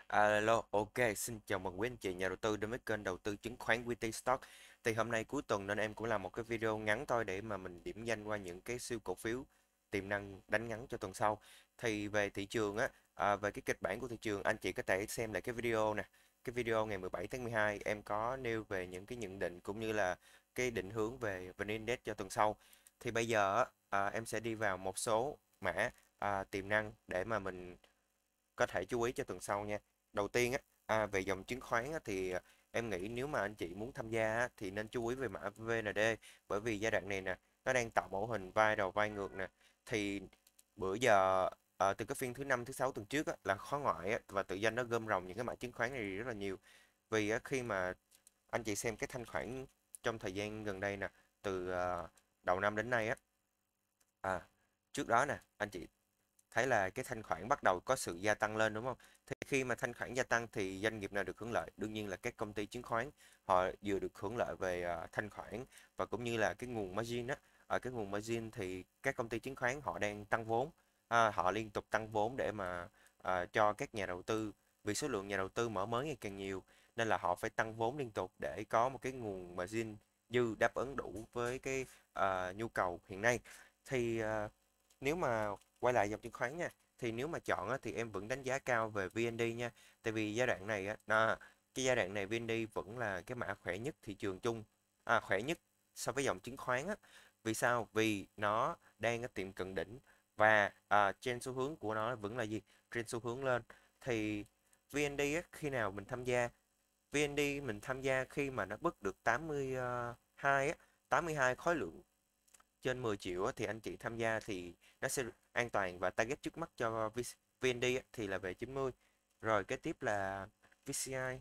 Alo, ok, xin chào mừng quý anh chị nhà đầu tư đến với kênh đầu tư chứng khoán QT Stock. Thì hôm nay cuối tuần nên em cũng làm một cái video ngắn thôi để mà mình điểm danh qua những cái siêu cổ phiếu tiềm năng đánh ngắn cho tuần sau. Thì về thị trường á, về cái kịch bản của thị trường anh chị có thể xem lại cái video nè. Cái video ngày 17 tháng 12 em có nêu về những cái nhận định cũng như là cái định hướng về VN Index cho tuần sau. Thì bây giờ á, em sẽ đi vào một số mã tiềm năng để mà mình có thể chú ý cho tuần sau nha. Đầu tiên á, về dòng chứng khoán á, thì em nghĩ nếu mà anh chị muốn tham gia á, thì nên chú ý về mã VND, bởi vì giai đoạn này nè nó đang tạo mẫu hình vai đầu vai ngược nè. Thì bữa giờ từ cái phiên thứ năm thứ sáu tuần trước á, là khóa ngoại á, và tự doanh nó gom ròng những cái mã chứng khoán này rất là nhiều. Vì á, khi mà anh chị xem cái thanh khoản trong thời gian gần đây nè, từ đầu năm đến nay á, à, trước đó nè anh chị thấy là cái thanh khoản bắt đầu có sự gia tăng lên đúng không? Thì khi mà thanh khoản gia tăng thì doanh nghiệp nào được hưởng lợi? Đương nhiên là các công ty chứng khoán, họ vừa được hưởng lợi về thanh khoản và cũng như là cái nguồn margin á. Ở cái nguồn margin thì các công ty chứng khoán họ đang tăng vốn, họ liên tục tăng vốn để mà cho các nhà đầu tư, vì số lượng nhà đầu tư mở mới ngày càng nhiều nên là họ phải tăng vốn liên tục để có một cái nguồn margin dư đáp ứng đủ với cái nhu cầu hiện nay. Thì nếu mà quay lại dòng chứng khoán nha, thì nếu mà chọn á, thì em vẫn đánh giá cao về VND nha. Tại vì giai đoạn này á, cái giai đoạn này VND vẫn là cái mã khỏe nhất thị trường chung, khỏe nhất so với dòng chứng khoán á. Vì sao? Vì nó đang ở tiệm cận đỉnh và trên xu hướng của nó vẫn là gì? Trên xu hướng lên. Thì VND á, khi nào mình tham gia? VND mình tham gia khi mà nó bứt được 82 á, 82 khối lượng trên 10 triệu á, thì anh chị tham gia thì nó sẽ an toàn, và target trước mắt cho VND á, thì là về 90. Rồi kế tiếp là VCI.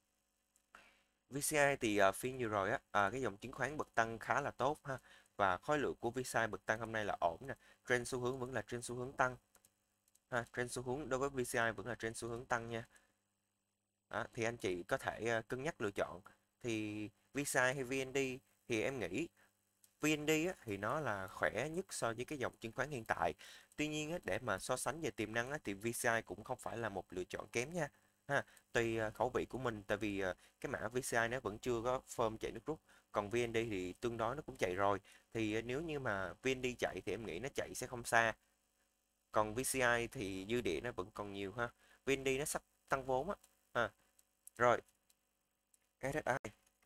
VCI thì phiên vừa rồi á, cái dòng chứng khoán bật tăng khá là tốt ha, và khối lượng của VCI bật tăng hôm nay là ổn nè. Trend xu hướng vẫn là trend xu hướng tăng ha, trend xu hướng đối với VCI vẫn là trend xu hướng tăng nha. Đó, thì anh chị có thể cân nhắc lựa chọn. Thì VCI hay VND thì em nghĩ VND á, thì nó là khỏe nhất so với cái dòng chứng khoán hiện tại. Tuy nhiên á, để mà so sánh về tiềm năng á, thì VCI cũng không phải là một lựa chọn kém nha. Ha, tùy khẩu vị của mình, tại vì cái mã VCI nó vẫn chưa có firm chạy nước rút. Còn VND thì tương đối nó cũng chạy rồi. Thì nếu như mà VND chạy thì em nghĩ nó chạy sẽ không xa. Còn VCI thì dư địa nó vẫn còn nhiều ha. VND nó sắp tăng vốn á. Ha. Rồi, SSI.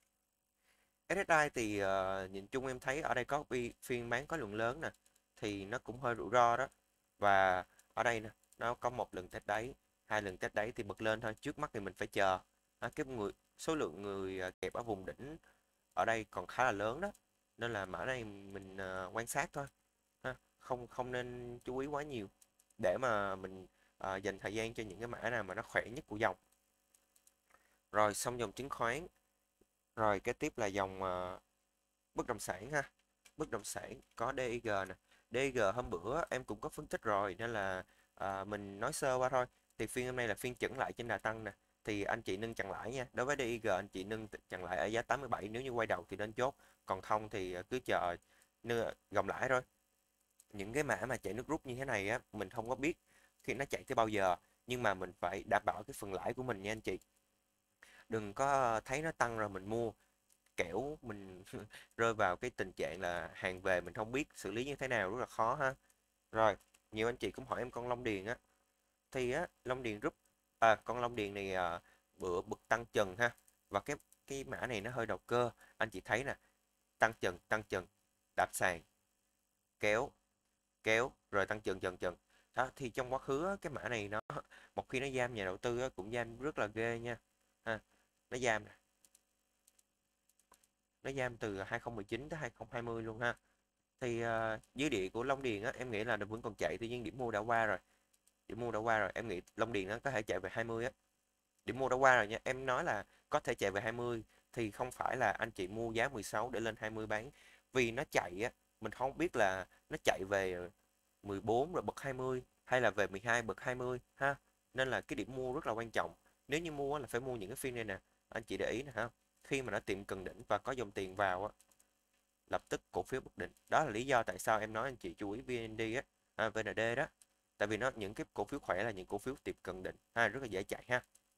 SSI thì nhìn chung em thấy ở đây có phiên bán có lượng lớn nè, thì nó cũng hơi rủi ro đó. Và ở đây nè, nó có một lần test đáy, hai lần test đáy thì bật lên thôi, trước mắt thì mình phải chờ. Cái số lượng người kẹp ở vùng đỉnh ở đây còn khá là lớn đó, nên là mã này mình quan sát thôi ha, không không nên chú ý quá nhiều, để mà mình dành thời gian cho những cái mã nào mà nó khỏe nhất của dòng. Rồi xong dòng chứng khoán, rồi kế tiếp là dòng bất động sản ha. Bất động sản có DIG nè. DIG hôm bữa em cũng có phân tích rồi nên là mình nói sơ qua thôi. Thì phiên hôm nay là phiên chững lại trên đà tăng nè, thì anh chị nâng chặn lãi nha. Đối với DIG anh chị nâng chặn lãi ở giá 87, nếu như quay đầu thì nên chốt, còn không thì cứ chờ gồng lãi thôi. Những cái mã mà chạy nước rút như thế này á, mình không có biết khi nó chạy tới bao giờ, nhưng mà mình phải đảm bảo cái phần lãi của mình nha anh chị. Đừng có thấy nó tăng rồi mình mua, kẻo mình rơi vào cái tình trạng là hàng về mình không biết xử lý như thế nào, rất là khó ha. Rồi, nhiều anh chị cũng hỏi em con Long Điền á, thì á Long Điền Group, con Long Điền này bữa bực tăng trần ha, và cái mã này nó hơi đầu cơ. Anh chị thấy nè, tăng trần, đạp sàn, kéo, kéo rồi tăng trần trần trần. Đó, thì trong quá khứ á, cái mã này nó một khi nó giam nhà đầu tư á, cũng giam rất là ghê nha ha. Nó giam nè, nó giam từ 2019 tới 2020 luôn ha. Thì dưới địa của Long Điền á, em nghĩ là nó vẫn còn chạy, tuy nhiên điểm mua đã qua rồi. Điểm mua đã qua rồi, em nghĩ Long Điền nó có thể chạy về 20 á. Điểm mua đã qua rồi nha, em nói là có thể chạy về 20, thì không phải là anh chị mua giá 16 để lên 20 bán. Vì nó chạy á, mình không biết là nó chạy về 14 rồi bật 20 hay là về 12 bật 20 ha. Nên là cái điểm mua rất là quan trọng. Nếu như mua á, là phải mua những cái phiên này nè, anh chị để ý nè ha. Khi mà nó tiệm cần đỉnh và có dòng tiền vào á, lập tức cổ phiếu bất định. Đó là lý do tại sao em nói anh chị chú ý VND á, VND đó. Tại vì nó những cái cổ phiếu khỏe là những cổ phiếu tiệm cận đỉnh, rất là dễ chạy ha.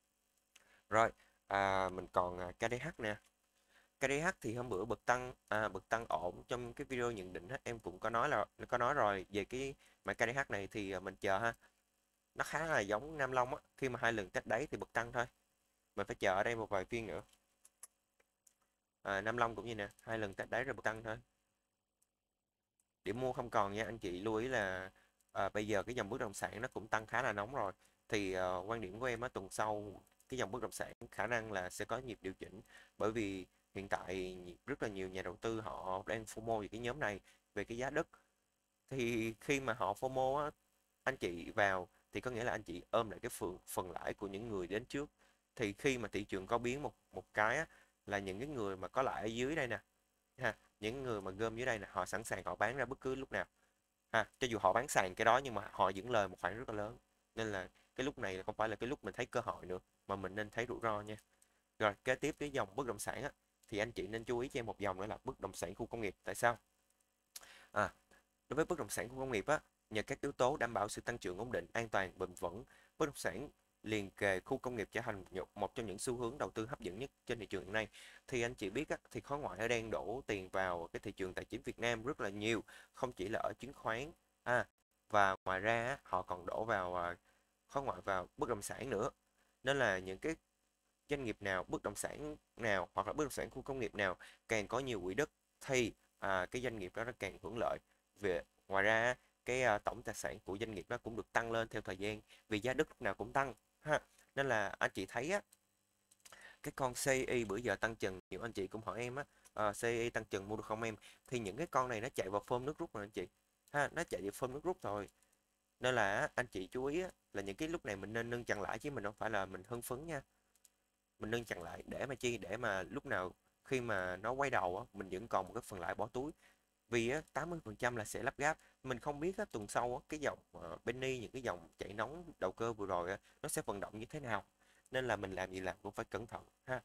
Rồi, mình còn KDH nè. KDH thì hôm bữa bật tăng ổn. Trong cái video nhận định á, em cũng có nói rồi về cái mã KDH này thì mình chờ ha. Nó khá là giống Nam Long á, khi mà hai lần test đáy thì bật tăng thôi. Mình phải chờ ở đây một vài phiên nữa. Nam Long cũng như nè, hai lần test đáy rồi bật tăng thôi. Điểm mua không còn nha, anh chị lưu ý là bây giờ cái dòng bất động sản nó cũng tăng khá là nóng rồi. Thì quan điểm của em á, tuần sau cái dòng bất động sản khả năng là sẽ có nhịp điều chỉnh, bởi vì hiện tại rất là nhiều nhà đầu tư họ đang FOMO về cái nhóm này, về cái giá đất. Thì khi mà họ FOMO á, anh chị vào thì có nghĩa là anh chị ôm lại cái phần lãi của những người đến trước. Thì khi mà thị trường có biến một một cái á, là những cái người mà có lãi ở dưới đây nè ha, những người mà gom dưới đây nè, họ sẵn sàng họ bán ra bất cứ lúc nào ha, cho dù họ bán sàn cái đó nhưng mà họ vẫn lời một khoản rất là lớn. Nên là cái lúc này không phải là cái lúc mình thấy cơ hội nữa, mà mình nên thấy rủi ro nha. Rồi kế tiếp cái dòng bất động sản á, thì anh chị nên chú ý cho em một dòng nữa là bất động sản khu công nghiệp. Tại sao? à, Đối với bất động sản khu công nghiệp á, nhờ các yếu tố đảm bảo sự tăng trưởng ổn định, an toàn, bền vững, bất động sản liền kề khu công nghiệp trở thành một trong những xu hướng đầu tư hấp dẫn nhất trên thị trường hiện nay. Thì anh chị biết á, thì khối ngoại nó đang đổ tiền vào cái thị trường tài chính Việt Nam rất là nhiều, không chỉ là ở chứng khoán, và ngoài ra á, họ còn đổ vào khối ngoại vào bất động sản nữa. Nên là những cái doanh nghiệp nào, bất động sản nào hoặc là bất động sản khu công nghiệp nào càng có nhiều quỹ đất thì cái doanh nghiệp đó nó càng hưởng lợi. Về ngoài ra cái tổng tài sản của doanh nghiệp nó cũng được tăng lên theo thời gian, vì giá đất lúc nào cũng tăng ha. Nên là anh chị thấy á, cái con CI bữa giờ tăng trần, nhiều anh chị cũng hỏi em á, CI tăng trần mua được không em? Thì những cái con này nó chạy vào phơm nước rút rồi anh chị ha, nó chạy vào phơm nước rút rồi. Nên là anh chị chú ý á, là những cái lúc này mình nên nâng chặn lãi, chứ mình không phải là mình hưng phấn nha. Mình nâng chặn lại để mà chi, để mà lúc nào khi mà nó quay đầu á, mình vẫn còn một cái phần lãi bỏ túi. Vì á 80% là sẽ lắp ráp. Mình không biết á, tuần sau á, cái dòng penny, những cái dòng chạy nóng đầu cơ vừa rồi á, nó sẽ vận động như thế nào. Nên là mình làm gì làm cũng phải cẩn thận ha,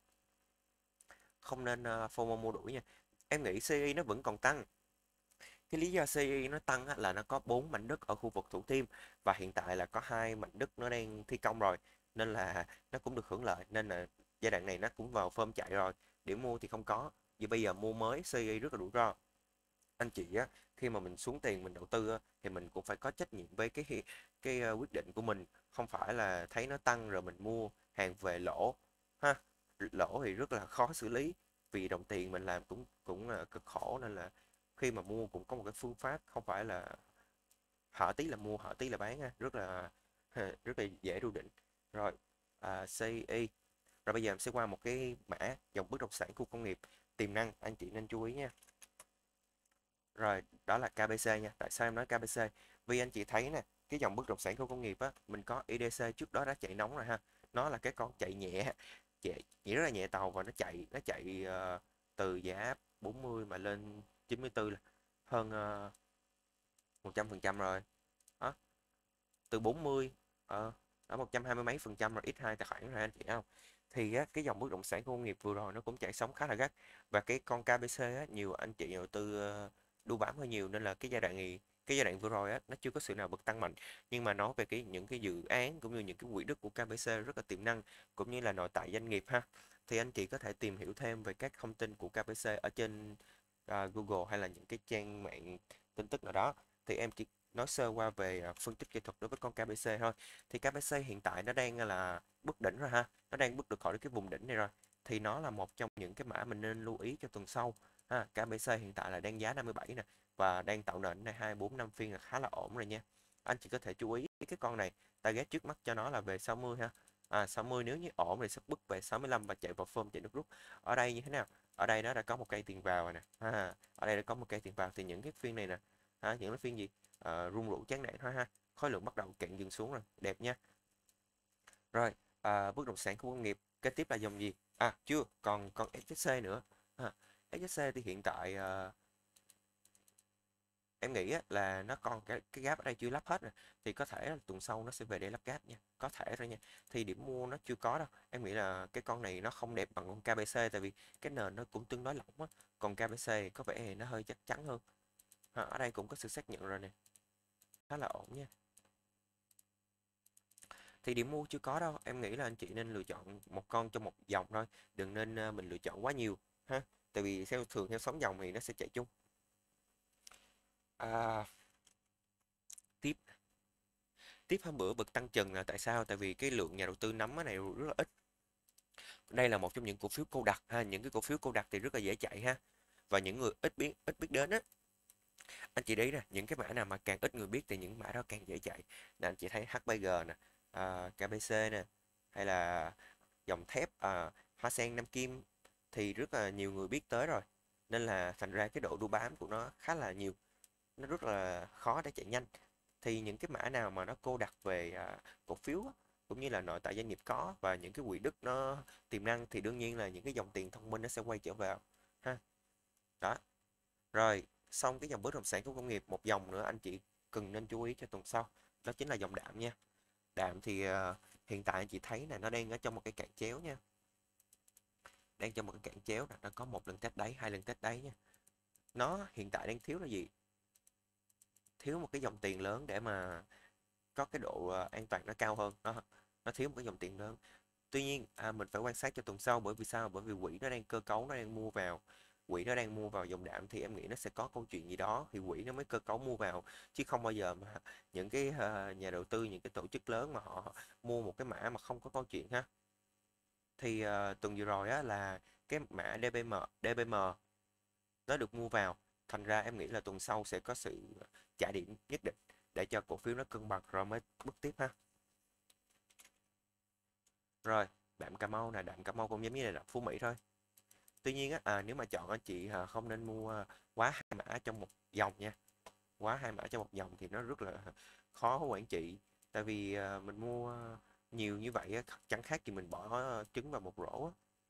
không nên FOMO mua đuổi nha. Em nghĩ CI nó vẫn còn tăng. Cái lý do CI nó tăng á, là nó có 4 mảnh đất ở khu vực Thủ Thiêm, và hiện tại là có 2 mảnh đất nó đang thi công rồi, nên là nó cũng được hưởng lợi. Nên là giai đoạn này nó cũng vào phơm chạy rồi. Điểm mua thì không có, vì bây giờ mua mới CI rất là rủi ro. Anh chị á, khi mà mình xuống tiền mình đầu tư á, thì mình cũng phải có trách nhiệm với cái quyết định của mình, không phải là thấy nó tăng rồi mình mua hàng về lỗ ha. Lỗ thì rất là khó xử lý, vì đồng tiền mình làm cũng cũng là cực khổ. Nên là khi mà mua cũng có một cái phương pháp, không phải là hở tí là mua hở tí là bán ha, rất là rất là dễ đu định. Rồi CI. Rồi bây giờ em sẽ qua một cái mã dòng bất động sản khu công nghiệp tiềm năng, anh chị nên chú ý nha. Rồi, đó là KBC nha. Tại sao em nói KBC? Vì anh chị thấy nè, cái dòng bất động sản khu công nghiệp á, mình có IDC trước đó đã chạy nóng rồi ha. Nó là cái con chạy nhẹ, chạy rất là nhẹ tàu, và nó chạy từ giá 40 mà lên 94 là hơn 100% rồi. Đó, từ 40 ở 120 mấy phần trăm rồi, ít hai tài khoản rồi anh chị thấy không? Thì á, cái dòng bất động sản công nghiệp vừa rồi nó cũng chạy sóng khá là gắt, và cái con KBC á, nhiều anh chị đầu tư đu bám hơi nhiều, nên là cái giai đoạn vừa rồi á, nó chưa có sự nào bật tăng mạnh. Nhưng mà nói về những cái dự án cũng như những cái quỹ đất của KBC rất là tiềm năng, cũng như là nội tại doanh nghiệp ha, thì anh chị có thể tìm hiểu thêm về các thông tin của KBC ở trên Google, hay là những cái trang mạng tin tức nào đó. Thì em chỉ nói sơ qua về phân tích kỹ thuật đối với con KBC thôi. Thì KBC hiện tại nó đang là bước đỉnh rồi ha, nó đang bước được khỏi cái vùng đỉnh này rồi. Thì nó là một trong những cái mã mình nên lưu ý cho tuần sau ha. KBC hiện tại là đang giá 57 nè, và đang tạo nền này 2 4 5 phiên là khá là ổn rồi nha. Anh chỉ có thể chú ý cái con này, target trước mắt cho nó là về 60 ha. 60 nếu như ổn thì sẽ bước về 65 và chạy vào form chạy nước rút. Ở đây như thế nào? Ở đây nó đã có một cây tiền vào rồi nè. Ở đây đã có một cây tiền vào, thì những cái phiên này nè, những cái phiên gì rung rủ chán nản thôi ha. Khối lượng bắt đầu cạn dừng xuống rồi, đẹp nha. Rồi, bất động sản khu công nghiệp kế tiếp là dòng gì? Chưa, còn SSC nữa. SSC thì hiện tại em nghĩ á, là nó còn cái gap ở đây chưa lắp hết rồi, thì có thể là tuần sau nó sẽ về để lắp gap nha, có thể thôi nha. Thì điểm mua nó chưa có đâu, em nghĩ là cái con này nó không đẹp bằng con KBC, tại vì cái nền nó cũng tương đối lỏng á, còn KBC có vẻ nó hơi chắc chắn hơn. Ở đây cũng có sự xác nhận rồi nè, khá là ổn nha. Thì điểm mua chưa có đâu, em nghĩ là anh chị nên lựa chọn một con trong một dòng thôi, đừng nên mình lựa chọn quá nhiều ha. Tại vì thường theo sóng dòng thì nó sẽ chạy chung. À, tiếp tiếp hôm bữa bật tăng trần là tại sao? Tại vì cái lượng nhà đầu tư nắm cái này rất là ít. Đây là một trong những cổ phiếu cô đặc ha, những cái cổ phiếu cô đặc thì rất là dễ chạy ha. Và những người ít biết đến á, anh chị đấy nè, những cái mã nào mà càng ít người biết thì những mã đó càng dễ chạy. Nè anh chị thấy HBG nè, KBC nè, hay là dòng thép Hoa Sen Nam Kim thì rất là nhiều người biết tới rồi. Nên là thành ra cái độ đu bám của nó khá là nhiều, nó rất là khó để chạy nhanh. Thì những cái mã nào mà nó cô đặc về cổ phiếu á, cũng như là nội tại doanh nghiệp có và những cái quỹ đất nó tiềm năng thì đương nhiên là những cái dòng tiền thông minh nó sẽ quay trở vào ha. Đó. Rồi, xong cái dòng bất động sản của công nghiệp, một dòng nữa anh chị cần nên chú ý cho tuần sau, đó chính là dòng đạm nha. Đạm thì hiện tại anh chị thấy là nó đang ở trong một cái cản chéo nha, đang trong một cái cản chéo nè, nó có một lần test đáy, hai lần test đáy nha. Nó hiện tại đang thiếu là gì? Thiếu một cái dòng tiền lớn để mà có cái độ an toàn nó cao hơn. Nó thiếu một cái dòng tiền lớn. Tuy nhiên mình phải quan sát cho tuần sau, bởi vì sao? Bởi vì quỹ nó đang cơ cấu, nó đang mua vào, quỹ nó đang mua vào dòng đạm thì em nghĩ nó sẽ có câu chuyện gì đó thì quỹ nó mới cơ cấu mua vào, chứ không bao giờ mà những cái nhà đầu tư, những cái tổ chức lớn mà họ mua một cái mã mà không có câu chuyện ha. Thì tuần vừa rồi á là cái mã DBM nó được mua vào, thành ra em nghĩ là tuần sau sẽ có sự trả điểm nhất định để cho cổ phiếu nó cân bằng rồi mới bước tiếp ha. Rồi, đạm Cà Mau nè, đạm Cà Mau cũng giống như là đạm Phú Mỹ thôi. Tuy nhiên á, nếu mà chọn anh chị không nên mua quá hai mã trong một dòng nha. Quá hai mã trong một dòng thì nó rất là khó quản trị. Tại vì mình mua nhiều như vậy á, chẳng khác gì mình bỏ trứng vào một rổ á.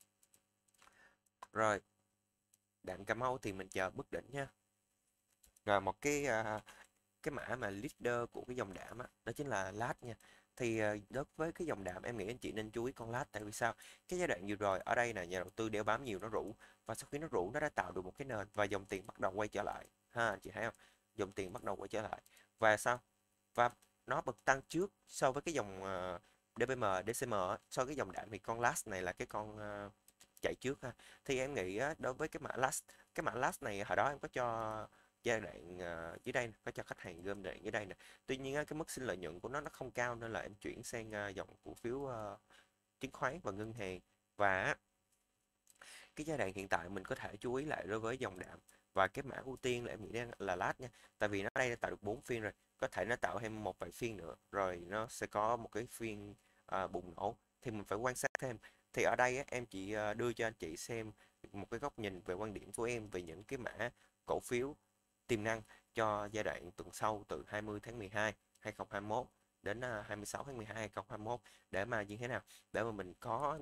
Rồi, đạm Cà Mau thì mình chờ bất định nha. Rồi một cái mã mà leader của cái dòng đạm á, đó chính là lát nha. Thì đối với cái dòng đạm em nghĩ anh chị nên chú ý con lát, tại vì sao? Cái giai đoạn vừa rồi ở đây là nhà đầu tư đeo bám nhiều, nó rủ, và sau khi nó rủ nó đã tạo được một cái nền và dòng tiền bắt đầu quay trở lại ha, anh chị thấy không? Dòng tiền bắt đầu quay trở lại và sao? Và nó bật tăng trước so với cái dòng DBM, DCM á. So với cái dòng đạm thì con last này là cái con chạy trước ha. Thì em nghĩ á, đối với cái mã last này hồi đó em có cho giai đoạn dưới đây nè, có cho khách hàng gom đoạn dưới đây nè. Tuy nhiên á, cái mức sinh lợi nhuận của nó không cao nên là em chuyển sang dòng cổ phiếu chứng khoán và ngân hàng. Và cái giai đoạn hiện tại mình có thể chú ý lại đối với dòng đạm, và cái mã ưu tiên là em nghĩ đang là lát nha. Tại vì nó đây đã tạo được 4 phiên rồi, có thể nó tạo thêm một vài phiên nữa rồi nó sẽ có một cái phiên bùng nổ, thì mình phải quan sát thêm. Thì ở đây á, em chỉ đưa cho anh chị xem một cái góc nhìn về quan điểm của em về những cái mã cổ phiếu tiềm năng cho giai đoạn tuần sau từ 20 tháng 12 2021 đến 26 tháng 12 2021, để mà như thế nào, để mà mình có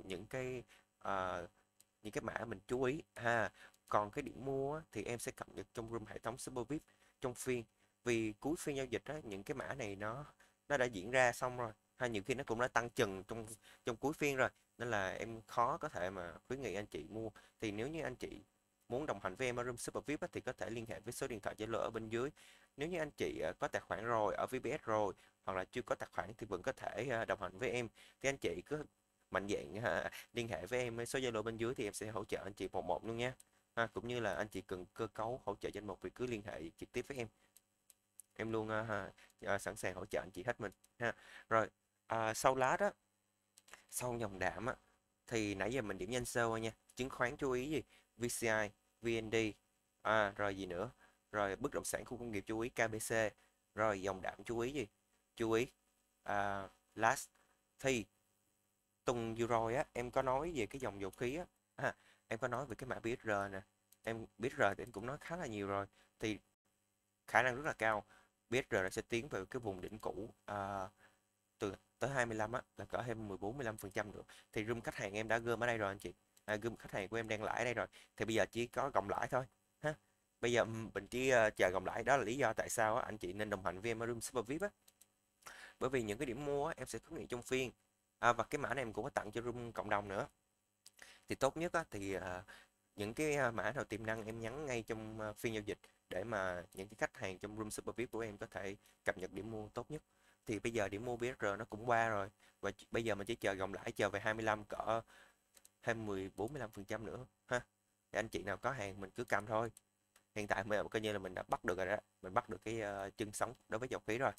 những cái mã mình chú ý ha. Còn cái điểm mua á, thì em sẽ cập nhật trong room hệ thống Super VIP trong phiên, vì cuối phiên giao dịch á, những cái mã này nó đã diễn ra xong rồi ha, nhiều khi nó cũng đã tăng chừng trong trong cuối phiên rồi, nên là em khó có thể mà khuyến nghị anh chị mua. Thì nếu như anh chị muốn đồng hành với em ở room Super VIP á, thì có thể liên hệ với số điện thoại Zalo ở bên dưới. Nếu như anh chị có tài khoản rồi ở VPS rồi, hoặc là chưa có tài khoản thì vẫn có thể đồng hành với em, thì anh chị cứ mạnh dạn liên hệ với em số Zalo bên dưới thì em sẽ hỗ trợ anh chị một một luôn nha. Cũng như là anh chị cần cơ cấu hỗ trợ danh mục thì cứ liên hệ trực tiếp với em luôn sẵn sàng hỗ trợ anh chị hết mình ha. Rồi sau lá đó, sau dòng đạm á, thì nãy giờ mình điểm danh sơ qua nha. Chứng khoán chú ý gì? VCI, VND, rồi gì nữa? Rồi bất động sản khu công nghiệp chú ý KBC. Rồi dòng đạm chú ý gì? Chú ý last. Thì tuần vừa rồi á em có nói về cái dòng dầu khí á, em có nói về cái mã BSR nè. Em BSR thì em cũng nói khá là nhiều rồi, thì khả năng rất là cao BSR sẽ tiến vào cái vùng đỉnh cũ từ tới 25 á, là cỡ thêm 14-15% nữa. Thì room khách hàng em đã gom ở đây rồi anh chị, room khách hàng của em đang lãi ở đây rồi, thì bây giờ chỉ có gồng lãi thôi ha. Bây giờ mình chỉ chờ gồng lãi, đó là lý do tại sao á, anh chị nên đồng hành với em ở room Super VIP á. Bởi vì những cái điểm mua á, em sẽ khuyến nghị trong phiên, và cái mã này em cũng có tặng cho room cộng đồng nữa. Thì tốt nhất á, thì những cái mã nào tiềm năng em nhắn ngay trong phiên giao dịch, để mà những cái khách hàng trong room Super VIP của em có thể cập nhật điểm mua tốt nhất. thì bây giờ điểm mua BSR nó cũng qua rồi, và bây giờ mình chỉ chờ gồng lãi, chờ về 25 cỡ thêm 14-15% nữa ha. Thì anh chị nào có hàng mình cứ cầm thôi. Hiện tại mình coi như là mình đã bắt được rồi đó, mình bắt được cái chân sống đối với dầu khí rồi.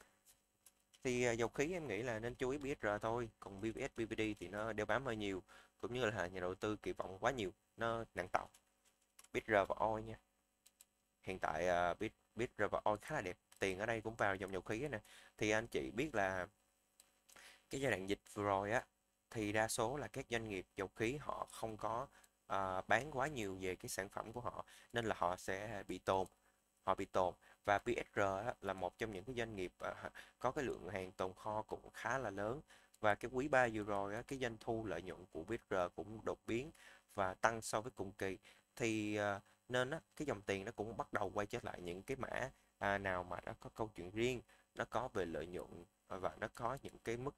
Thì dầu khí em nghĩ là nên chú ý BSR thôi, còn PVS, PVD thì nó đeo bám hơi nhiều, cũng như là nhà đầu tư kỳ vọng quá nhiều, nó nặng tàu. BSR và oil nha. Hiện tại BSR và oil khá là đẹp, tiền ở đây cũng vào dòng dầu khí nè. Thì anh chị biết là cái giai đoạn dịch vừa rồi á, thì đa số là các doanh nghiệp dầu khí họ không có bán quá nhiều về cái sản phẩm của họ, nên là họ sẽ bị tồn, họ bị tồn. Và PSR á, là một trong những cái doanh nghiệp có cái lượng hàng tồn kho cũng khá là lớn, và cái quý 3 vừa rồi á, cái doanh thu lợi nhuận của PSR cũng đột biến và tăng so với cùng kỳ. Thì nên á, cái dòng tiền nó cũng bắt đầu quay trở lại những cái mã nào mà nó có câu chuyện riêng, nó có về lợi nhuận, và nó có những cái mức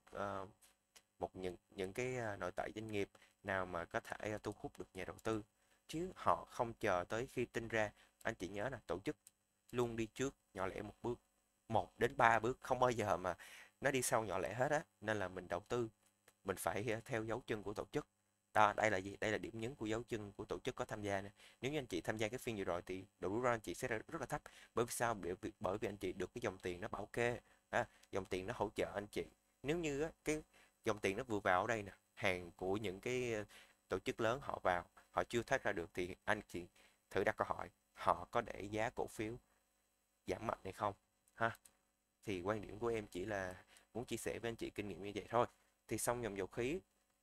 những cái nội tại doanh nghiệp nào mà có thể thu hút được nhà đầu tư, chứ họ không chờ tới khi tin ra. Anh chị nhớ là tổ chức luôn đi trước nhỏ lẻ một bước, 1 đến 3 bước, không bao giờ mà nó đi sau nhỏ lẻ hết á. Nên là mình đầu tư mình phải theo dấu chân của tổ chức. Đó, đây là gì? Đây là điểm nhấn của dấu chân của tổ chức có tham gia nè. Nếu như anh chị tham gia cái phiên vừa rồi thì độ rủi ro anh chị sẽ rất là thấp. Bởi vì sao? Bởi vì anh chị được cái dòng tiền nó bảo kê, dòng tiền nó hỗ trợ anh chị. Nếu như cái dòng tiền nó vừa vào ở đây nè, hàng của những cái tổ chức lớn họ vào, họ chưa thoát ra được, thì anh chị thử đặt câu hỏi, họ có để giá cổ phiếu giảm mạnh hay không ha. Thì quan điểm của em chỉ là muốn chia sẻ với anh chị kinh nghiệm như vậy thôi. Thì xong dòng dầu khí,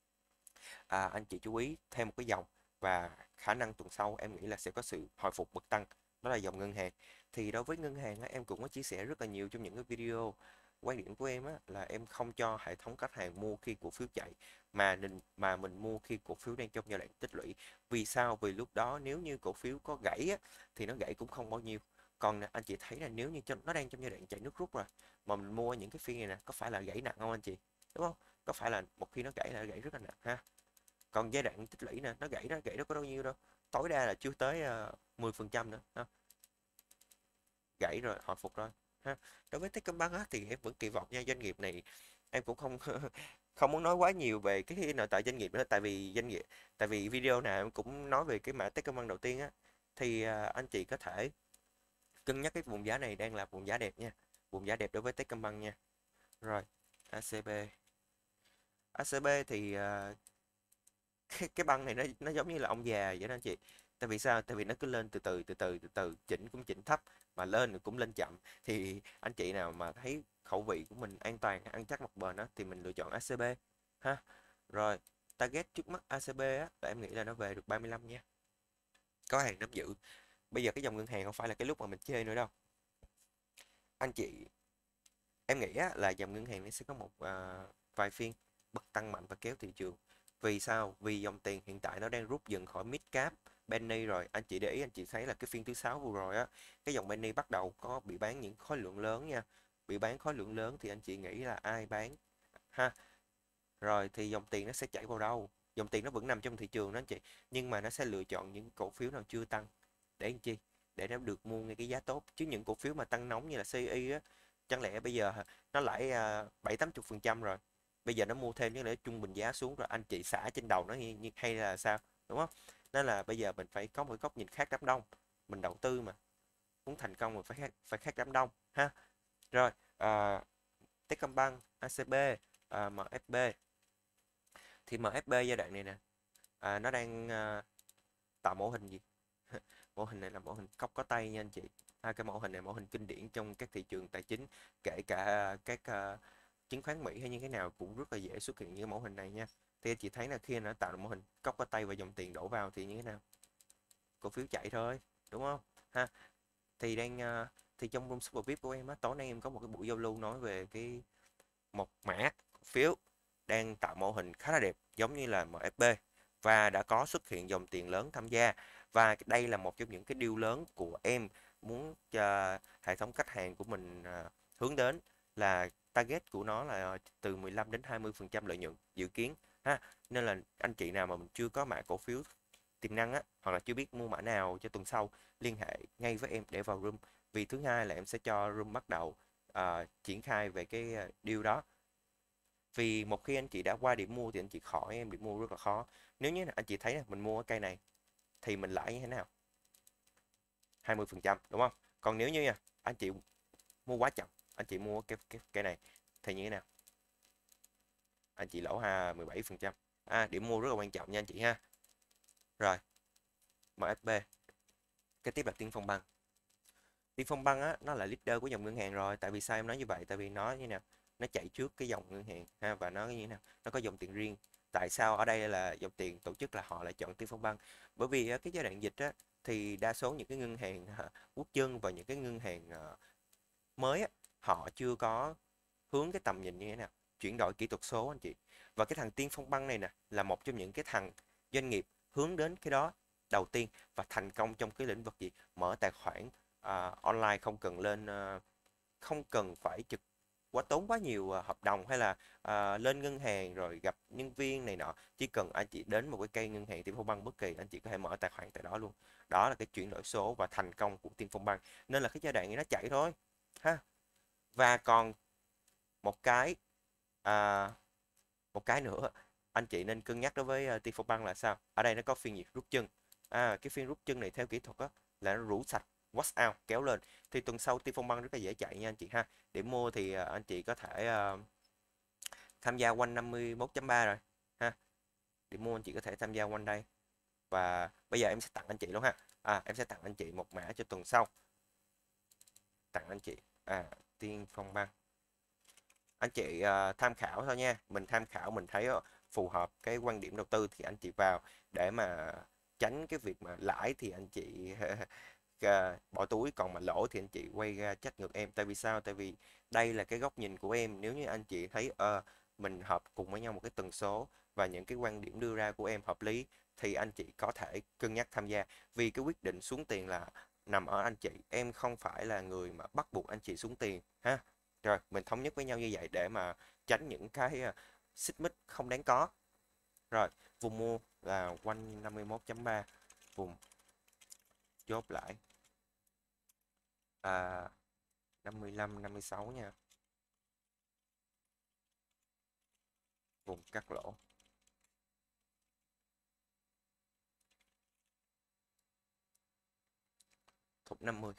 anh chị chú ý thêm một cái dòng, và khả năng tuần sau em nghĩ là sẽ có sự hồi phục bậc tăng, đó là dòng ngân hàng. Thì đối với ngân hàng em cũng có chia sẻ rất là nhiều trong những cái video. Quan điểm của em là em không cho hệ thống khách hàng mua khi cổ phiếu chạy, mà mình mua khi cổ phiếu đang trong giai đoạn tích lũy. Vì sao? Vì lúc đó nếu như cổ phiếu có gãy thì nó gãy cũng không bao nhiêu. Còn anh chị thấy là nếu như nó đang trong giai đoạn chạy nước rút rồi, mà mình mua những cái phiên này nè, có phải là gãy nặng không anh chị? Đúng không? Có phải là một khi nó gãy là gãy rất là nặng ha. Còn giai đoạn tích lũy nè, nó gãy đó có bao nhiêu đâu, tối đa là chưa tới 10% nữa ha. Gãy rồi hồi phục rồi ha. Đối với Techcombank thì em vẫn kỳ vọng nha, doanh nghiệp này em cũng không không muốn nói quá nhiều về cái nội tại doanh nghiệp nữa, tại vì video nào em cũng nói về cái mã Techcombank đầu tiên thì anh chị có thể cân nhắc cái vùng giá này đang là vùng giá đẹp nha, vùng giá đẹp đối với Techcombank nha. Rồi, ACB, ACB thì cái băng này nó giống như là ông già vậy đó anh chị. Tại vì sao? Tại vì nó cứ lên từ từ, chỉnh cũng chỉnh thấp, mà lên cũng lên chậm. Thì anh chị nào mà thấy khẩu vị của mình an toàn, ăn chắc mặc bền thì mình lựa chọn ACB ha. Rồi, target trước mắt ACB là em nghĩ là nó về được 35 nha, có hàng nắm giữ. Bây giờ cái dòng ngân hàng không phải là cái lúc mà mình chơi nữa đâu anh chị. Em nghĩ là dòng ngân hàng nó sẽ có một vài phiên bật tăng mạnh và kéo thị trường. Vì sao? Vì dòng tiền hiện tại nó đang rút dần khỏi mid cap penny rồi. Anh chị để ý, anh chị thấy là cái phiên thứ sáu vừa rồi cái dòng penny bắt đầu có bị bán những khối lượng lớn nha. Bị bán khối lượng lớn thì anh chị nghĩ là ai bán ha? Rồi thì dòng tiền nó sẽ chảy vào đâu? Dòng tiền nó vẫn nằm trong thị trường đó anh chị, nhưng mà nó sẽ lựa chọn những cổ phiếu nào chưa tăng, để làm chi? Để nó được mua ngay cái giá tốt. Chứ những cổ phiếu mà tăng nóng như là CI chẳng lẽ bây giờ nó lãi 70-80% rồi, bây giờ nó mua thêm chứ, để trung bình giá xuống rồi anh chị xả trên đầu nó hay là sao, đúng không? Nên là bây giờ mình phải có một cái góc nhìn khác đám đông. Mình đầu tư mà, muốn thành công mình phải khác đám đông ha. Rồi, Techcombank, ACB, MFB. Thì MFB giai đoạn này nè, nó đang tạo mô hình gì? Mô hình này là mô hình cốc có tay nha anh chị. Cái mô hình này mô hình kinh điển trong các thị trường tài chính, kể cả các chứng khoán Mỹ hay như thế nào cũng rất là dễ xuất hiện như mẫu hình này nha. Thì anh chị thấy là khi nó tạo được mô hình cốc có tay và dòng tiền đổ vào thì như thế nào? Cổ phiếu chạy thôi, đúng không ha? Thì thì trong room super VIP của em tối nay em có một cái buổi giao lưu nói về một mã cổ phiếu đang tạo mô hình khá là đẹp giống như là MFB, và đã có xuất hiện dòng tiền lớn tham gia. Và đây là một trong những cái deal lớn của em muốn cho hệ thống khách hàng của mình hướng đến, là target của nó là từ 15 đến 20% lợi nhuận dự kiến ha. Nên là anh chị nào mà mình chưa có mã cổ phiếu tiềm năng hoặc là chưa biết mua mã nào cho tuần sau, liên hệ ngay với em để vào room. Vì thứ hai là em sẽ cho room bắt đầu triển khai về cái deal đó. Vì một khi anh chị đã qua điểm mua thì anh chị khỏi em điểm mua rất là khó. Nếu như anh chị thấy là mình mua ở cây này thì mình lãi như thế nào? 20% đúng không? Còn nếu như nha, anh chị mua quá chậm, anh chị mua cái này thì như thế nào? Anh chị lỗ 17%. Điểm mua rất là quan trọng nha anh chị ha. Rồi, MSB. Cái tiếp là Tiên Phong Băng. Tiên Phong Băng á, nó là leader của dòng ngân hàng rồi. Tại vì sao em nói như vậy? Tại vì nó như nào? Nó chạy trước cái dòng ngân hàng ha, và nó như thế nào? Nó có dòng tiền riêng. Tại sao ở đây là dòng tiền tổ chức là họ lại chọn Tiên Phong Băng? Bởi vì cái giai đoạn dịch á, thì đa số những cái ngân hàng quốc dân và những cái ngân hàng mới á, họ chưa có hướng cái tầm nhìn như thế nào, chuyển đổi kỹ thuật số anh chị. Và cái thằng Tiên Phong Băng này nè là một trong những cái thằng doanh nghiệp hướng đến cái đó đầu tiên và thành công trong cái lĩnh vực gì, mở tài khoản online, không cần lên không cần phải tốn quá nhiều hợp đồng, hay là lên ngân hàng rồi gặp nhân viên này nọ. Chỉ cần anh chị đến một cái cây ngân hàng Tiên Phong Băng bất kỳ, anh chị có thể mở tài khoản tại đó luôn. Đó là cái chuyển đổi số và thành công của Tiên Phong Băng, nên là cái giai đoạn này nó chạy thôi ha. Và còn một cái à, một cái nữa anh chị nên cân nhắc đối với Tiên Phong Băng là sao? Ở đây nó có phiên nhiệt rút chân. Cái phiên rút chân này theo kỹ thuật á, là nó rũ sạch wash out kéo lên, thì tuần sau Tiên Phong Băng rất là dễ chạy nha anh chị ha. Điểm mua thì anh chị có thể tham gia quanh 51.3 rồi ha. Điểm mua anh chị có thể tham gia quanh đây. Và bây giờ em sẽ tặng anh chị luôn ha. Em sẽ tặng anh chị một mã cho tuần sau. Tặng anh chị Tiên Phong Băng. Anh chị tham khảo thôi nha. Mình tham khảo, mình thấy phù hợp cái quan điểm đầu tư thì anh chị vào, để mà tránh cái việc mà lãi thì anh chị bỏ túi, còn mà lỗ thì anh chị quay ra trách ngược em. Tại vì sao? Tại vì đây là cái góc nhìn của em. Nếu như anh chị thấy mình hợp cùng với nhau một cái tần số và những cái quan điểm đưa ra của em hợp lý, thì anh chị có thể cân nhắc tham gia. Vì cái quyết định xuống tiền là nằm ở anh chị, em không phải là người mà bắt buộc anh chị xuống tiền ha. Rồi mình thống nhất với nhau như vậy để mà tránh những cái xích mích không đáng có. Rồi, vùng mua là quanh 51.3, vùng chốt lại 55 56 nha. Vùng cắt lỗ. Thục 50.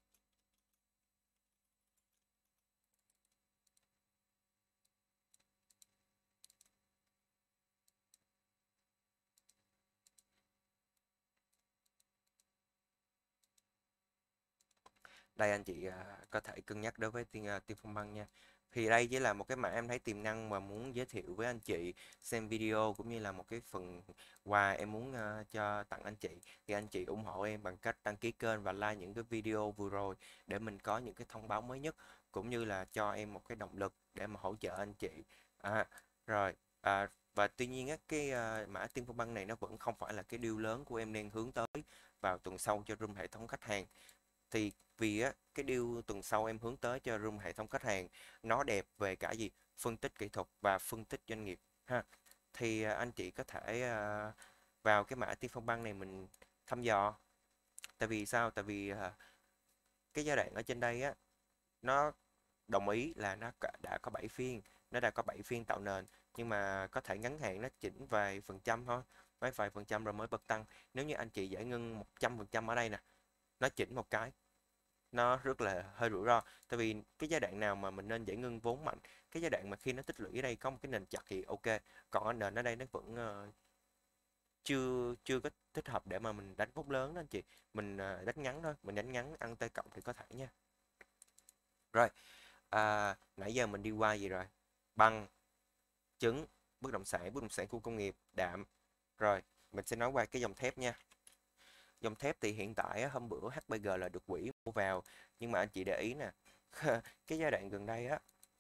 Đây anh chị có thể cân nhắc đối với Tiên Phong Băng nha. Thì đây chỉ là một cái mã em thấy tiềm năng mà muốn giới thiệu với anh chị xem video, cũng như là một cái phần quà em muốn cho tặng anh chị. Thì anh chị ủng hộ em bằng cách đăng ký kênh và like những cái video vừa rồi, để mình có những cái thông báo mới nhất, cũng như là cho em một cái động lực để mà hỗ trợ anh chị. Rồi và tuy nhiên á, cái mã Tiên Phong Băng này nó vẫn không phải là cái deal lớn của em đang hướng tới vào tuần sau cho room hệ thống khách hàng. Thì vì á, cái deal tuần sau em hướng tới cho room hệ thống khách hàng nó đẹp về cả gì, phân tích kỹ thuật và phân tích doanh nghiệp ha. Thì anh chị có thể vào cái mã Tiên Phong Băng này mình thăm dò. Tại vì sao? Tại vì cái giai đoạn ở trên đây á, nó đồng ý là đã có 7 phiên, nó đã có 7 phiên tạo nền, nhưng mà có thể ngắn hạn nó chỉnh vài phần trăm thôi, mấy vài phần trăm rồi mới bật tăng. Nếu như anh chị giải ngân 100% ở đây nè, nó chỉnh một cái, nó rất là hơi rủi ro. Tại vì cái giai đoạn nào mà mình nên giải ngân vốn mạnh? Cái giai đoạn mà khi nó tích lũy ở đây có một cái nền chặt thì ok, còn ở nền ở đây nó vẫn chưa chưa có thích hợp để mà mình đánh vốn lớn đó anh chị. Mình đánh ngắn thôi, mình đánh ngắn ăn T cộng thì có thể nha. Rồi, nãy giờ mình đi qua gì rồi? Băng, trứng, bất động sản khu công nghiệp, đạm. Rồi mình sẽ nói qua cái dòng thép nha. Dòng thép thì hiện tại á, hôm bữa HBG là được quỹ mua vào, nhưng mà anh chị để ý nè, cái giai đoạn gần đây á,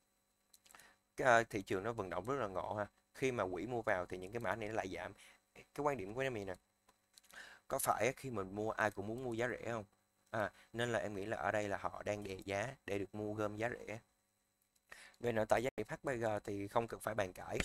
thị trường nó vận động rất là ngộ ha. Khi mà quỹ mua vào thì những cái mã này nó lại giảm. Cái quan điểm của em này nè, có phải khi mình mua ai cũng muốn mua giá rẻ không? Nên là em nghĩ là ở đây là họ đang đè giá để được mua gom giá rẻ. Về nội tại doanh nghiệp HBG thì không cần phải bàn cãi.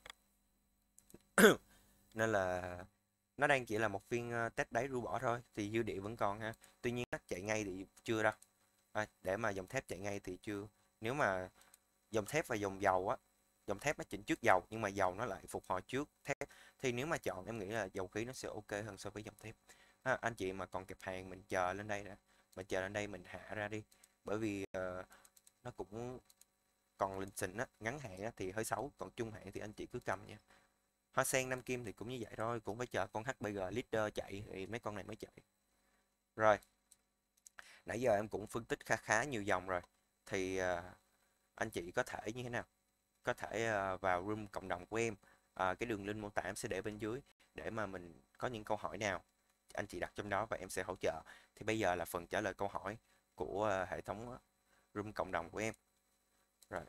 Nên là nó đang chỉ là một phiên test đáy ru bỏ thôi, thì dư địa vẫn còn ha. Tuy nhiên nó chạy ngay thì chưa đâu. Để mà dòng thép chạy ngay thì chưa. Nếu mà dòng thép và dòng dầu á, dòng thép nó chỉnh trước dầu nhưng mà dầu nó lại phục hồi trước thép, thì nếu mà chọn em nghĩ là dầu khí nó sẽ ok hơn so với dòng thép. Anh chị mà còn kịp hàng mình chờ lên đây nè, mình chờ lên đây mình hạ ra đi, bởi vì nó cũng còn lịch trình á, ngắn hạn á, thì hơi xấu, còn trung hạn thì anh chị cứ cầm nha. Hoa sen Nam Kim thì cũng như vậy thôi, cũng phải chờ con HBG leader chạy thì mấy con này mới chạy. Rồi, nãy giờ em cũng phân tích khá khá nhiều dòng rồi, thì anh chị có thể như thế nào, có thể vào room cộng đồng của em. Cái đường link mô tả em sẽ để bên dưới, để mà mình có những câu hỏi nào anh chị đặt trong đó và em sẽ hỗ trợ. Thì bây giờ là phần trả lời câu hỏi của hệ thống room cộng đồng của em. Rồi,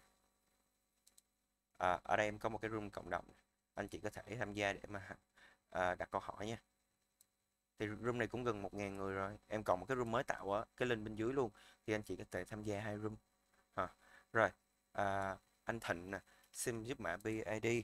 ở đây em có một cái room cộng đồng, anh chị có thể tham gia để mà đặt câu hỏi nha. Thì room này cũng gần 1.000 người rồi, em còn một cái room mới tạo á, cái link bên dưới luôn, thì anh chị có thể tham gia hai room. Rồi, anh Thịnh nè, xin giúp mã BID.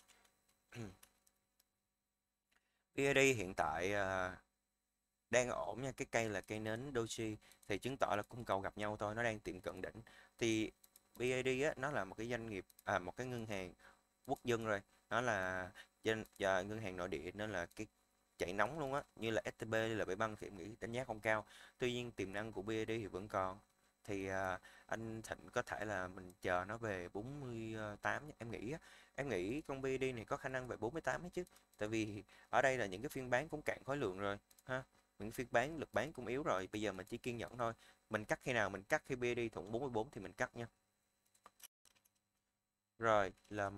BID hiện tại đang ổn nha, cái cây là cây nến doji, thì chứng tỏ là cung cầu gặp nhau thôi, nó đang tiệm cận đỉnh. Thì BID á, nó là một cái doanh nghiệp, một cái ngân hàng quốc dân rồi, nó là ngân hàng nội địa, nên là cái chạy nóng luôn á, như là STB hay là Bbank thì em nghĩ đánh giá không cao. Tuy nhiên tiềm năng của BID thì vẫn còn, thì anh Thịnh có thể là mình chờ nó về 48 nhé. Em nghĩ con BID này có khả năng về 48 ấy chứ, tại vì ở đây là những cái phiên bán cũng cạn khối lượng rồi ha, những phiên bán lực bán cũng yếu rồi, bây giờ mình chỉ kiên nhẫn thôi, mình cắt khi nào mình cắt, khi BID thủng 44 thì mình cắt nha. Rồi,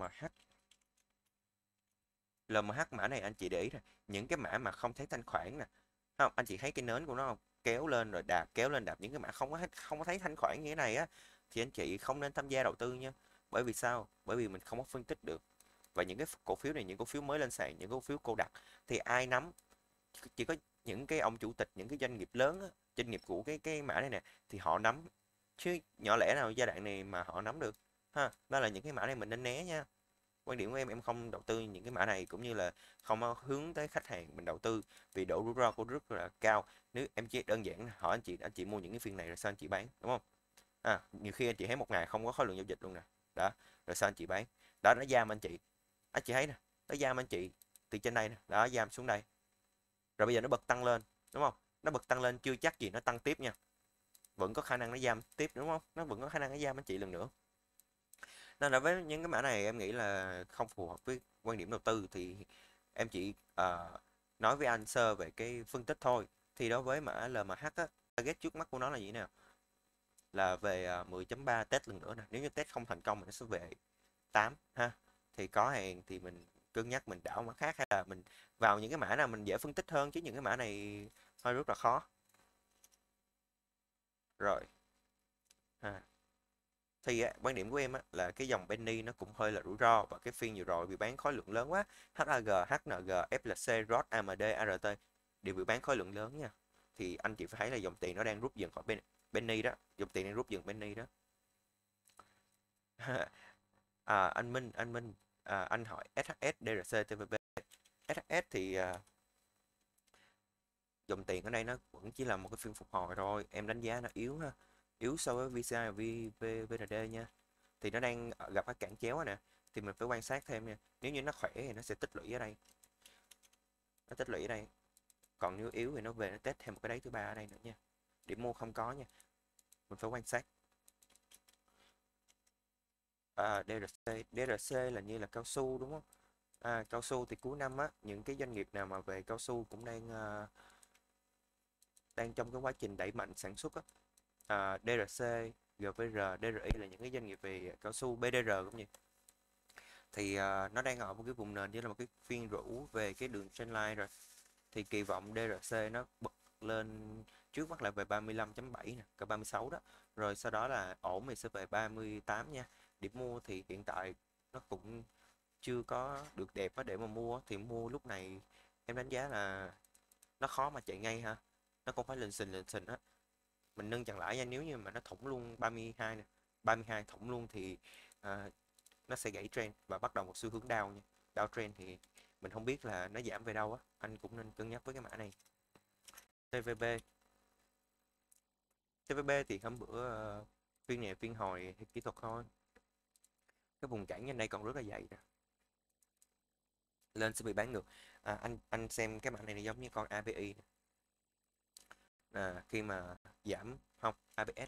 LMH mã này anh chị để ý nè, những cái mã mà không thấy thanh khoản nè, không anh chị thấy cái nến của nó không, kéo lên rồi đạp, kéo lên đạp, những cái mã không có thấy thanh khoản như thế này á, thì anh chị không nên tham gia đầu tư nha. Bởi vì sao? Bởi vì mình không có phân tích được, và những cái cổ phiếu này, những cổ phiếu mới lên sàn, những cổ phiếu cô đặc, thì ai nắm? Chỉ có những cái ông chủ tịch, những cái doanh nghiệp lớn á, doanh nghiệp của cái mã này nè, thì họ nắm, chứ nhỏ lẻ nào giai đoạn này mà họ nắm được ha. Đó là những cái mã này mình nên né nha. Quan điểm của em không đầu tư những cái mã này, cũng như là không hướng tới khách hàng mình đầu tư, vì độ rủi ro của rất là cao. Nếu em chỉ đơn giản hỏi anh chị mua những cái phiên này rồi sao anh chị bán, đúng không? Nhiều khi anh chị thấy một ngày không có khối lượng giao dịch luôn nè, đó, rồi sao anh chị bán? Đó, nó giam anh chị thấy nè, nó giam anh chị từ trên đây nè, đó, giam xuống đây, rồi bây giờ nó bật tăng lên, đúng không? Nó bật tăng lên chưa chắc gì nó tăng tiếp nha, vẫn có khả năng nó giam tiếp, đúng không? Nó vẫn có khả năng nó giam anh chị lần nữa. Nên là với những cái mã này em nghĩ là không phù hợp với quan điểm đầu tư, thì em chỉ nói với anh sơ về cái phân tích thôi. Thì đối với mã LMH á, target trước mắt của nó là gì nào? Là về 10.3 test lần nữa nè, nếu như test không thành công thì nó sẽ về 8 ha. Thì có hàng thì mình cân nhắc mình đảo mã khác, hay là mình vào những cái mã nào mình dễ phân tích hơn, chứ những cái mã này hơi rất là khó. Rồi ha. Thì quan điểm của em là cái dòng penny nó cũng hơi là rủi ro, và cái phiên vừa rồi bị bán khối lượng lớn quá. HAG, HNG, FLC, ROT, AMD, ART đều bị bán khối lượng lớn nha. Thì anh chị phải thấy là dòng tiền nó đang rút dần khỏi penny đó, dòng tiền đang rút dần penny đó. Anh Minh, anh hỏi SHS, DRC, TVB. SHS thì dòng tiền ở đây nó vẫn chỉ là một cái phiên phục hồi thôi, em đánh giá nó yếu ha, yếu so với VCI và VND nha. Thì nó đang gặp cái cản chéo nè, thì mình phải quan sát thêm nha. Nếu như nó khỏe thì nó sẽ tích lũy ở đây, nó tích lũy ở đây, còn nếu yếu thì nó về nó test thêm một cái đáy thứ ba ở đây nữa nha. Điểm mua không có nha, mình phải quan sát. DRC là như là cao su đúng không? Cao su thì cuối năm á, những cái doanh nghiệp nào mà về cao su cũng đang trong cái quá trình đẩy mạnh sản xuất á. DRC, GVR, DRI là những cái doanh nghiệp về cao su, BDR cũng như. Thì nó đang ở một cái vùng nền, như là một cái phiên rũ về cái đường trendline rồi. Thì kỳ vọng DRC nó bật lên, trước mắt là về 35.7 nè, cỡ 36 đó. Rồi sau đó là ổn thì sẽ về 38 nha. Điểm mua thì hiện tại nó cũng chưa có được đẹp á, để mà mua thì mua lúc này em đánh giá là nó khó mà chạy ngay ha. Nó cũng phải lên xình á. Mình nâng chặn lãi nha, nếu như mà nó thủng luôn 32 nè, 32 thủng luôn thì à, nó sẽ gãy trend và bắt đầu một xu hướng down nha. Down trend thì mình không biết là nó giảm về đâu á, anh cũng nên cân nhắc với cái mã này. TVB, TVB thì hôm bữa Phiên này phiên hồi kỹ thuật thôi. Cái vùng cản trên đây còn rất là dày nè, lên sẽ bị bán ngược. Anh xem cái mã này nó giống như con API nè. Khi mà giảm không ABS,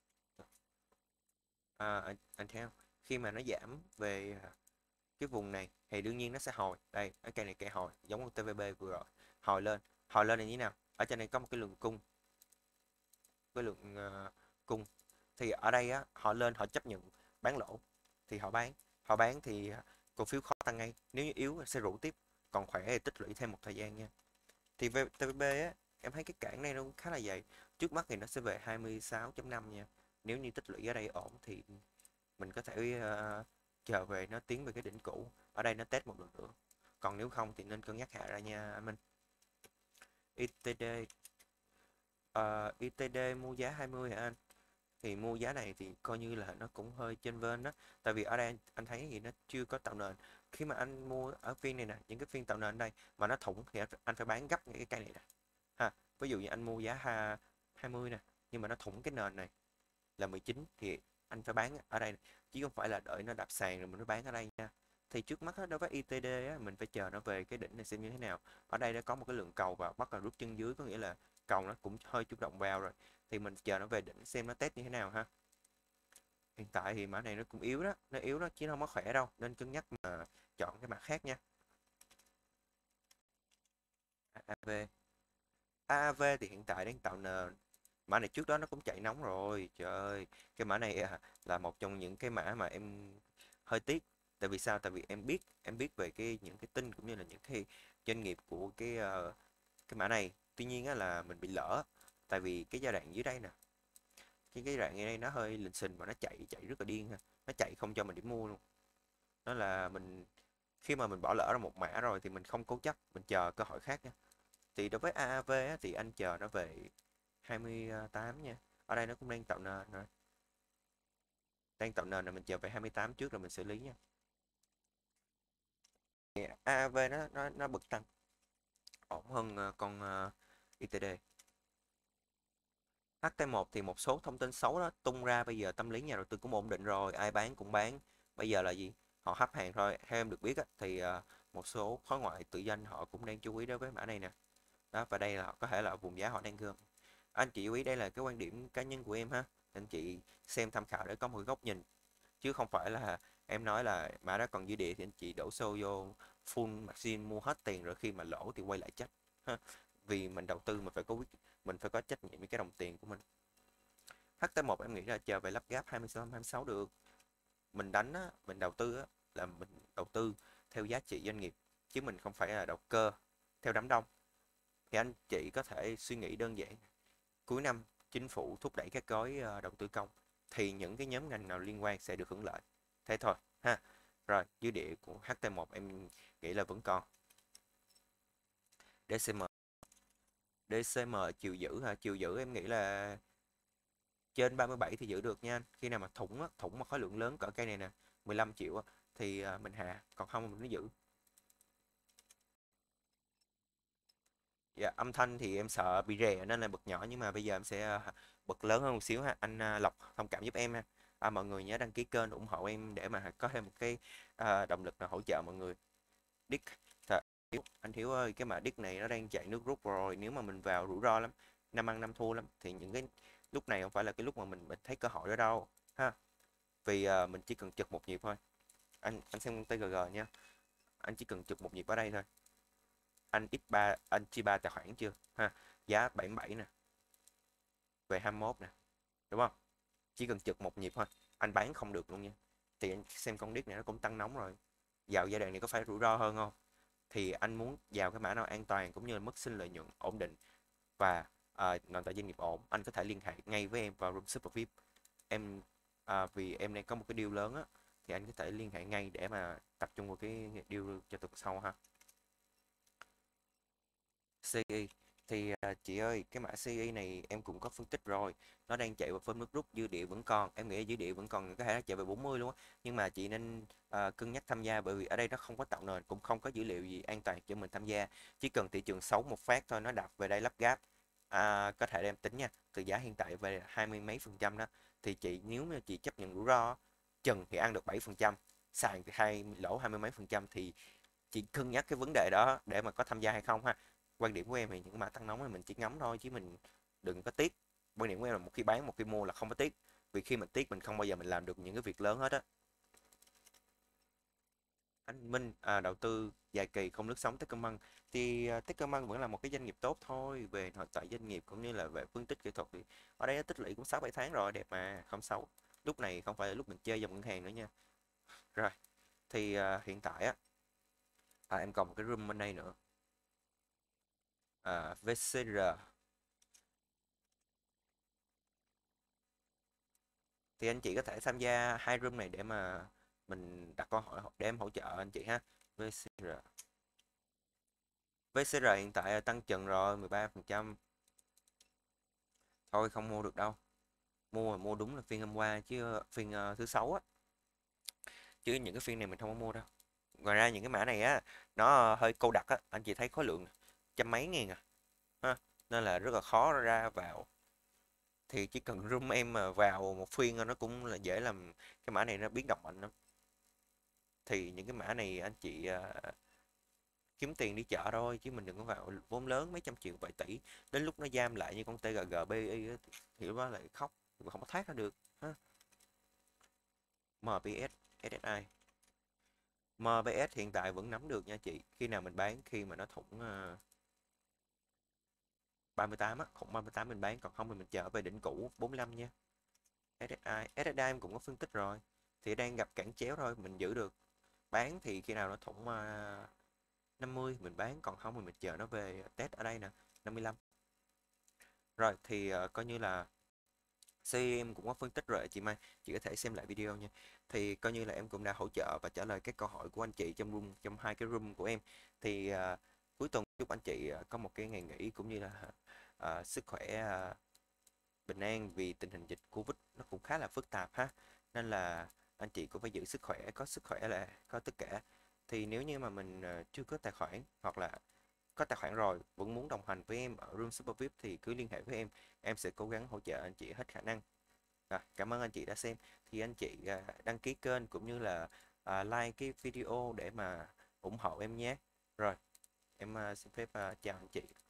anh thấy không, khi mà nó giảm về cái vùng này thì đương nhiên nó sẽ hồi đây, cái cây này cây hồi giống con TVB vừa rồi, hồi lên. Hồi lên là như thế nào, ở trên này có một cái lượng cung, cái lượng cung, thì ở đây á họ lên họ chấp nhận bán lỗ thì họ bán. Họ bán thì cổ phiếu khó tăng ngay, nếu như yếu sẽ rủ tiếp, còn khỏe thì tích lũy thêm một thời gian nha. Thì về TVB á, em thấy cái cản này nó cũng khá là dày, trước mắt thì nó sẽ về 26.5 nha. Nếu như tích lũy ở đây ổn thì mình có thể chờ về nó tiến về cái đỉnh cũ, ở đây nó test một lần nữa. Còn nếu không thì nên cân nhắc hạ ra nha anh Minh. ITD, ITD mua giá 20 hả anh? Thì mua giá này thì coi như là nó cũng hơi trên vên đó, tại vì ở đây anh thấy thì nó chưa có tạo nền. Khi mà anh mua ở phiên này nè, những cái phiên tạo nền đây mà nó thủng thì anh phải bán gấp những cái cây này nè ha. Ví dụ như anh mua giá 20 nè, nhưng mà nó thủng cái nền này là 19 thì anh phải bán ở đây, chứ không phải là đợi nó đạp sàn rồi mình mới bán ở đây nha. Thì trước mắt á, đối với ITD á, mình phải chờ nó về cái đỉnh này xem như thế nào. Ở đây đã có một cái lượng cầu và bắt đầu rút chân dưới, có nghĩa là cầu nó cũng hơi chủ động vào rồi, thì mình chờ nó về đỉnh xem nó test như thế nào ha. Hiện tại thì mã này nó cũng yếu đó, nó yếu đó chứ không có khỏe đâu, nên cân nhắc mà chọn cái mã khác nha. AAV, AAV thì hiện tại đang tạo nền. Mã này trước đó nó cũng chạy nóng rồi, trời ơi. Cái mã này là một trong những cái mã mà em hơi tiếc. Tại vì sao? Tại vì em biết về những cái tin cũng như là những cái doanh nghiệp của cái mã này. Tuy nhiên á, là mình bị lỡ, tại vì cái giai đoạn dưới đây nè, cái giai đoạn ngay đây nó hơi lình xình và nó chạy chạy rất là điên ha. Nó chạy không cho mình điểm mua luôn. Nó là mình, khi mà mình bỏ lỡ ra một mã rồi thì mình không cố chấp, mình chờ cơ hội khác nha. Thì đối với AAV á, thì anh chờ nó về 28 nha. Ở đây nó cũng đang tạo nền rồi. Đang tạo nền là mình chờ về 28 trước rồi mình xử lý nha. Thì AAV nó bật tăng ổn hơn con ITD. HT1 thì một số thông tin xấu đó tung ra, bây giờ tâm lý nhà đầu tư cũng ổn định rồi, ai bán cũng bán. Bây giờ là gì? Họ hấp hàng thôi. Theo em được biết á, thì một số khối ngoại tự doanh họ cũng đang chú ý đối với mã này nè. Đó, và đây là có thể là vùng giá họ đang gom. Anh chị chú ý, đây là cái quan điểm cá nhân của em ha. Anh chị xem tham khảo để có một góc nhìn, chứ không phải là em nói là mã đó còn dư địa thì anh chị đổ xô vô full margin mua hết tiền, rồi khi mà lỗ thì quay lại chết ha. Vì mình đầu tư mình phải có trách nhiệm với cái đồng tiền của mình. HT1 em nghĩ là chờ về lắp ráp 26 được. Mình đánh á, mình đầu tư á, là mình đầu tư theo giá trị doanh nghiệp, chứ mình không phải là đầu cơ theo đám đông. Thì anh chị có thể suy nghĩ đơn giản, cuối năm chính phủ thúc đẩy các gói đầu tư công, thì những cái nhóm ngành nào liên quan sẽ được hưởng lợi, thế thôi ha. Rồi dư địa của HT1 em nghĩ là vẫn còn. DCM, DCM chiều giữ ha, chiều giữ em nghĩ là trên 37 thì giữ được nha anh. Khi nào mà thủng á, thủng mà khối lượng lớn cỡ cây này nè, 15 triệu á, thì mình hạ, còn không mình cứ giữ. Dạ, âm thanh thì em sợ bị rè nên là bật nhỏ, nhưng mà bây giờ em sẽ bật lớn hơn một xíu ha. Anh Lộc thông cảm giúp em ha. Mọi người nhớ đăng ký kênh ủng hộ em để mà có thêm một cái động lực là hỗ trợ mọi người. Dick, anh Thiếu ơi, cái mã Dick này nó đang chạy nước rút rồi, nếu mà mình vào rủi ro lắm, năm ăn năm thua lắm. Thì những cái lúc này không phải là cái lúc mà mình thấy cơ hội đó đâu ha. Vì mình chỉ cần chực một nhịp thôi. Anh xem TGG nha, anh chỉ cần chực một nhịp ở đây thôi. Anh x3, anh chia 3 tài khoản chưa ha, giá 77 nè, về 21 nè, đúng không? Chỉ cần chực một nhịp thôi, anh bán không được luôn nha. Thì anh xem con điếc này nó cũng tăng nóng rồi, vào giai đoạn này có phải rủi ro hơn không? Thì anh muốn vào cái mã nào an toàn cũng như là mức sinh lợi nhuận ổn định và nền tảng doanh nghiệp ổn, anh có thể liên hệ ngay với em vào room super VIP. Em vì em đang có một cái deal lớn á, thì anh có thể liên hệ ngay để mà tập trung vào cái deal cho tuần sau ha. CI thì chị ơi, cái mã CI này em cũng có phân tích rồi, nó đang chạy vào phân nước rút, dư địa vẫn còn, em nghĩ dư địa vẫn còn, có thể chạy về 40 luôn á. Nhưng mà chị nên cân nhắc tham gia, bởi vì ở đây nó không có tạo nền, cũng không có dữ liệu gì an toàn cho mình tham gia. Chỉ cần thị trường xấu một phát thôi, nó đập về đây lắp ráp, có thể đem tính nha, từ giá hiện tại về 20 mấy phần trăm đó, thì chị nếu mà chị chấp nhận rủi ro, chừng thì ăn được 7%, sàn thì lỗ 20 mấy phần trăm, thì chị cân nhắc cái vấn đề đó để mà có tham gia hay không ha. Quan điểm của em thì những mã tăng nóng thì mình chỉ ngắm thôi chứ mình đừng có tiếc. Quan điểm của em là một khi bán, một khi mua là không có tiếc, vì khi mình tiếc mình không bao giờ mình làm được những cái việc lớn hết á. Anh Minh đầu tư dài kỳ không lướt sóng Techcombank, thì Techcombank vẫn là một cái doanh nghiệp tốt thôi, về nội tại doanh nghiệp cũng như là về phân tích kỹ thuật thì ở đây nó tích lũy cũng 6 7 tháng rồi, đẹp mà không xấu. Lúc này không phải là lúc mình chơi dòng ngân hàng nữa nha. Rồi thì hiện tại á, em còn một cái room bên đây nữa, VCR, thì anh chị có thể tham gia hai room này để mà mình đặt câu hỏi để em hỗ trợ anh chị ha. VCR, VCR hiện tại là tăng trần rồi 13%. Thôi không mua được đâu, mua mà mua đúng là phiên hôm qua chứ phiên thứ sáu á, chứ những cái phiên này mình không có mua đâu. Ngoài ra những cái mã này á, nó hơi câu đặc á, anh chị thấy khối lượng trăm mấy ngàn ha, nên là rất là khó ra vào. Thì chỉ cần room em mà vào một phiên nó cũng là dễ làm cái mã này nó biến động mạnh lắm. Thì những cái mã này anh chị kiếm tiền đi chợ thôi, chứ mình đừng có vào vốn lớn mấy trăm triệu vài tỷ, đến lúc nó giam lại như con TGG BI á, thì lúc đó lại khóc, không có thoát ra được ha. MPS, SSI, MBS hiện tại vẫn nắm được nha chị, khi nào mình bán khi mà nó thủng 38 á, khủng 38 mình bán, còn không thì mình chờ về đỉnh cũ 45 nha. SSI em cũng có phân tích rồi, thì đang gặp cản chéo thôi, mình giữ được. Bán thì khi nào nó thủng 50 mình bán, còn không thì mình chờ nó về test ở đây nè, 55. Rồi thì coi như là em cũng có phân tích rồi chị Mai, chị có thể xem lại video nha. Thì coi như là em cũng đã hỗ trợ và trả lời các câu hỏi của anh chị trong hai cái room của em. Thì cuối tuần chúc anh chị có một cái ngày nghỉ cũng như là sức khỏe bình an, vì tình hình dịch Covid nó cũng khá là phức tạp ha, nên là anh chị cũng phải giữ sức khỏe, có sức khỏe là có tất cả. Thì nếu như mà mình chưa có tài khoản, hoặc là có tài khoản rồi vẫn muốn đồng hành với em ở Room Super VIP thì cứ liên hệ với em sẽ cố gắng hỗ trợ anh chị hết khả năng. Cảm ơn anh chị đã xem, thì anh chị đăng ký kênh cũng như là like cái video để mà ủng hộ em nhé. Rồi em xin phép chào anh chị.